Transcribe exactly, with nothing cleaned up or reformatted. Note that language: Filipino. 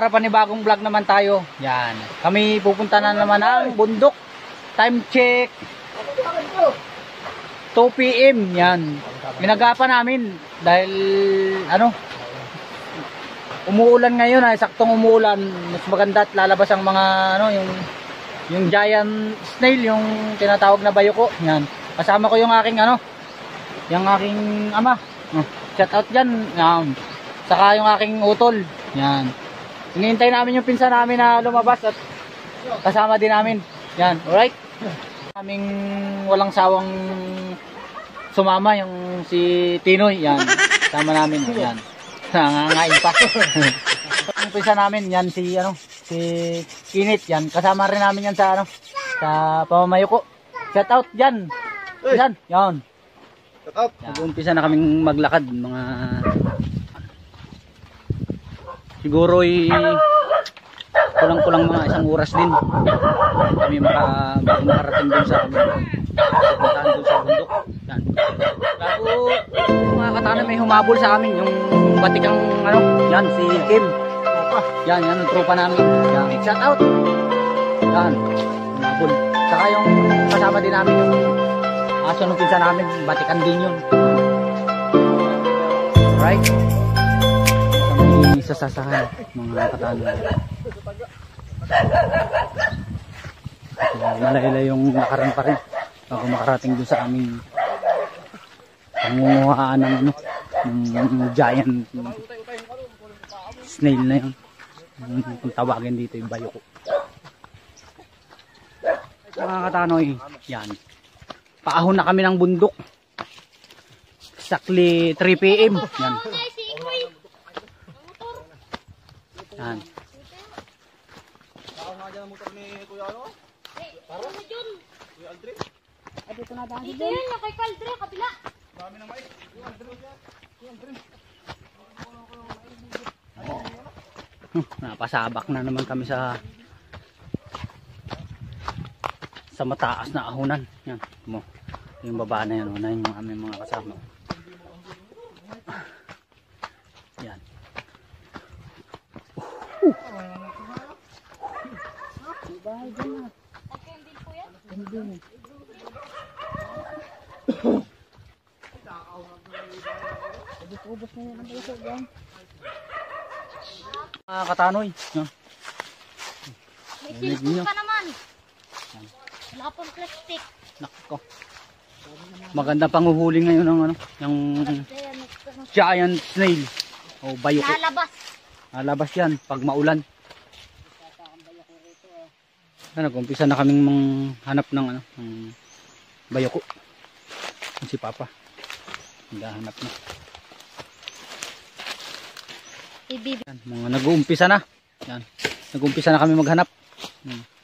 para panibagong vlog naman tayo. Yan. Kami pupunta na naman ng bundok. Time check two P M Yan. Minagapan namin dahil ano, umuulan ngayon ay saktong umuulan. Mas maganda at lalabas ang mga ano, yung yung giant snail, yung tinatawag na bayoko. Yan. Kasama ko yung aking ano, yung aking ama. Shout out diyan. Yan. Saka yung aking utol. Yan. Hinihintay namin yung pinsan namin na lumabas at kasama din namin. Yan. Alright? Kaming walang sawang sumama yung si Tinoy. Yan. Kasama namin. Yan. Nangangain pa. Yung pinsan namin, yan si ano, si Kinit. Yan. Kasama rin namin yan sa ano, sa pamamayuko. Shout out dyan. Yan. Yan. Shout out. Mag-umpisa na kaming maglakad. Mga siguro ay kulang-kulang mga isang oras din kami maka, makarating dun sa puntahan dun sa bundok. Yan. Bago mga katana may humabol sa amin yung batikang ano, yan si Kim. Yan, yan ang tropa namin. Yan, shout out. Yan, humabol. Saka yung kasama din namin yung aso nung pinsa namin, batikan din yun. Alright. Sasasahan mga katano. Malaylay yung nakarang pa rin bago makarating dun sa aming pangunguhaan ng ano, ng giant snail na yun. Kung tawagin dito yung bayoko. Mga katanoy, yan. Paahon na kami ng bundok. Exactly three P M Yan. Yan. Ako nga dyan ang motor ni Kuya ano? Para? Ano dyan? Kuya Aldre? Ay, dito na dahil dyan. Dito yun, yung kay Aldre, kabila. Dami na mais. Kuya Aldre. Kuya Aldre. Hmm, napasabak na naman kami sa sa mataas na ahunan. Yan. Mo. Yung baba na yan. Una yung aming mga kasama. Yan. Bahay dyan na. Nagkendil po yan? Kendil. Ubus-ubus na yan ang bayso dyan. Mga katanoy. May silipon ka naman. Wala pang plastic. Nakko. Maganda pang uhuli ngayon ng ano, yung giant snail. O bayoko. Lalabas. Lalabas yan pag maulan. Na nag-umpisa na kaming manghanap ng ano, ng bayoko. Si Papa. Naghahanap na. Yan, mga nag-uumpisa na. Yan. Nag-uumpisa na kami maghanap. Hmm.